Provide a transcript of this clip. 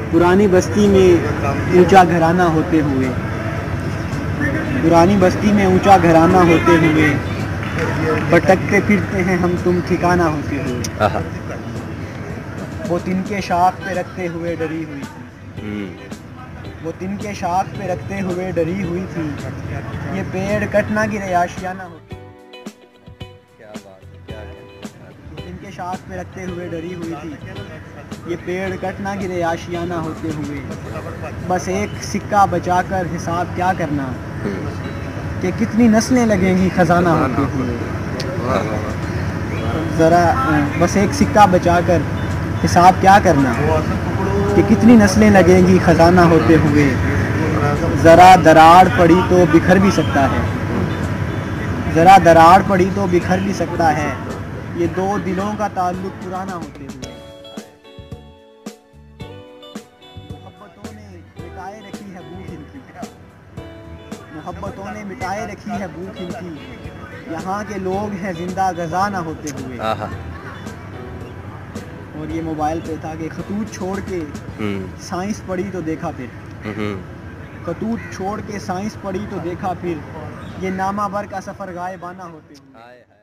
पुरानी बस्ती में ऊंचा घराना होते हुए, पुरानी बस्ती में ऊंचा घराना होते हुए, भटकते फिरते हैं हम तुम ठिकाना होते हुए। वो तिनके शाख पे रखते हुए डरी हुई थी, वो तिनके शाख पे रखते हुए डरी हुई थी, ये पेड़ कट ना गिरे आशियाना होते। तिनके शाख पे रखते हुए डरी हुई थी, ये पेड़ कट ना गिरे आशियाना होते हुए। बस एक सिक्का बचाकर हिसाब क्या करना कि कितनी नस्लें लगेंगी खजाना होते हुए। ज़रा बस एक सिक्का बचाकर हिसाब क्या करना कि कितनी नस्लें लगेंगी खजाना होते हुए। ज़रा दरार पड़ी तो बिखर भी सकता है, ज़रा दरार पड़ी तो बिखर भी सकता है, ये दो दिलों का ताल्लुक पुराना होते हुए। मोहब्बतों ने मिटाए रखी है भूख इनकी, मोहब्बतों ने मिटाए रखी है भूख इनकी, यहाँ के लोग हैं जिंदा गजा ना होते हुए। और ये मोबाइल पे था कि खतूत छोड़ के साइंस पढ़ी तो देखा फिर, खतूत छोड़ के साइंस पढ़ी तो देखा फिर, ये नामा भर का सफ़र गायबाना होते हुए।